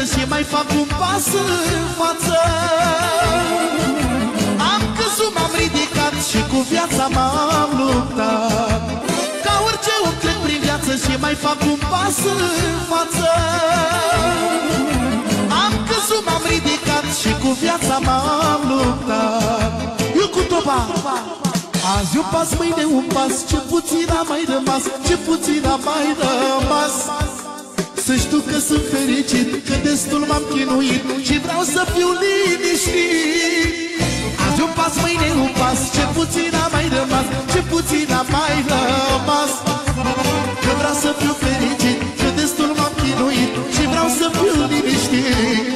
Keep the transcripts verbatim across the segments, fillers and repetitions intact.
și mai fac un pas în față. Am căzut, m-am ridicat și cu viața m-am luptat. Ca orice om trec prin viață și mai fac un pas în față. Am căzut, m-am ridicat și cu viața m-am luptat. Eu cu toba. Azi un pas, mâine un pas, ce puțin a mai rămas, ce puțin a mai rămas. Să știu că sunt fericit, că destul m-am chinuit și vreau să fiu liniștit. Azi un pas, mâine un pas, ce puțin a mai rămas, ce puțin a mai rămas. Că vreau să fiu fericit, că destul m-am chinuit și vreau să fiu liniștit.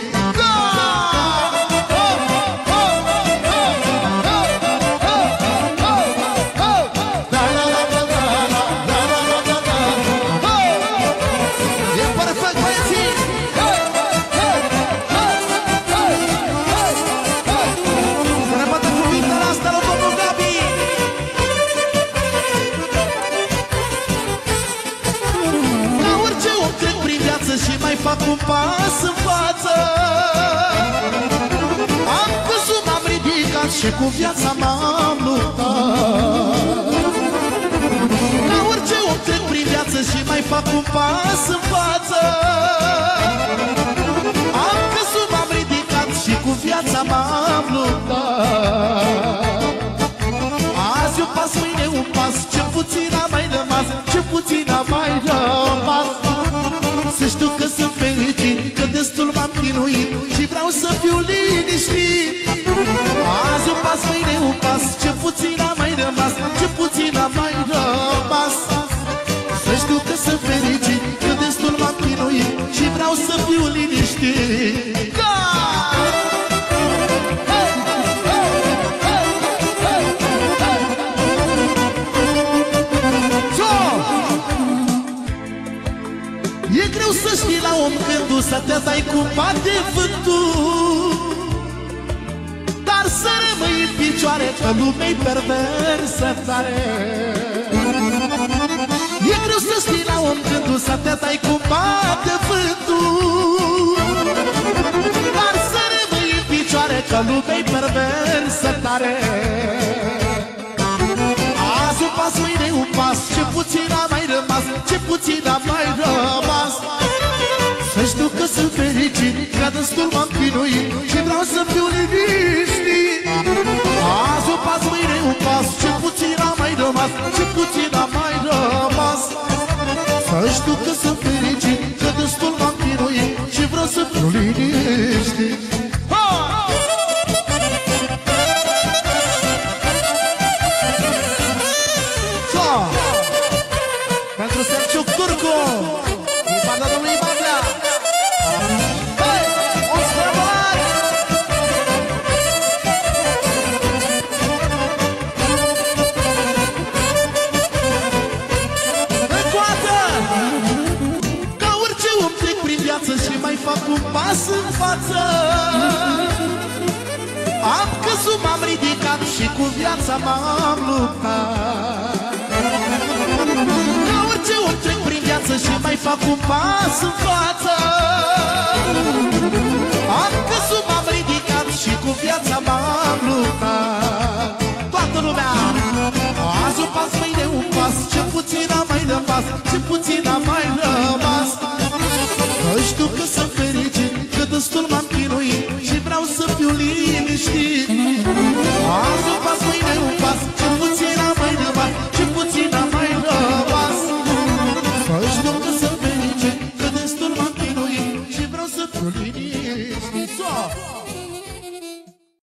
Fac un pas în față. Am căzut, m-am ridicat și cu viața m-am luptat. Ca orice om trec prin viață și mai fac un pas în față. Am căzut, m-am ridicat și cu viața m-am luptat. Azi un pas, mâine un pas, ce puțin a mai rămas, ce puțin a mai rămas. Să știu că sunt fericit, că destul m-am chinuit și vreau să fiu liniștit. Azi un pas, mâine un pas, ce puțin a mai rămas, ce puțin a mai rămas. Să știu că sunt fericit, că destul m-am chinuit și vreau să fiu liniștit. E greu să știi la om gândul, să te dai cu bate vântul, dar să rămâi în picioare, că lumea-i perversă tare. E greu să știi la om gândul, să te dai cu bate vântul, dar să rămâi în picioare, că lumea-i perversă tare. Azi un pas, mâine un pas, ce puțin a mai rămas, ce puțin a mai rămas. Să știu că sunt fericit, că destul m-am chinuit și vreau să fiu liniștit. Azi un pas, mâine un pas, ce puțin a mai rămas, ce puțin a mai rămas. Să știu că sunt fericit, că destul m-am chinuit și vreau să fiu liniștit. Pentru Serciuc Turcu, din partea domnului Badlea. Hei, o străbălați! Încoată! Ca orice om trec prin viață și mai fac un pas în față. Am căzut, m-am ridicat și cu viața m-am luptat. Și mai fac un pas în față. Am căzut, m-am ridicat și cu viața m-am luptat. Toată lumea! Azi un pas, mâine un pas, ce puțin a mai rămas, ce puțin a mai rămas. Că știu că sunt fericit, că destul m-am chinuit și vreau să fiu liniștit. Azi un pas, mâine un pas, ce puțin a mai rămas, ce puțin a mai rămas. Că știu că sunt fericit, că destul m-am chinuit și vreau să fiu liniștit.